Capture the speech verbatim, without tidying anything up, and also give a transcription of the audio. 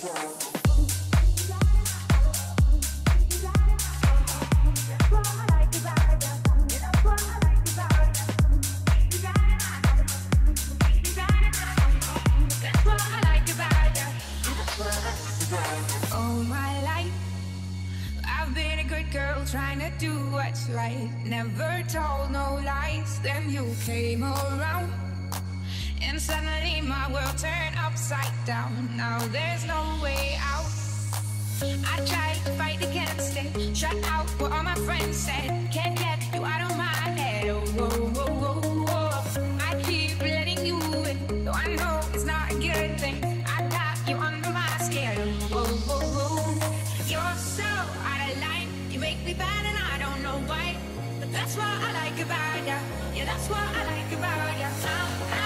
Trying to do what's right, never told no lies. Then you came around, and suddenly my world turned upside down. Now there's no way out. I tried to fight against it, shut out what all my friends said. Can't get you out of my head. Oh, whoa, whoa, whoa, whoa. I keep letting you in, though I know it's not a good thing. I got you under my skin. Oh, whoa, whoa, whoa. You're so out of line. You make me bad and I don't know why, but that's what I like about ya. Yeah, that's what I like about ya.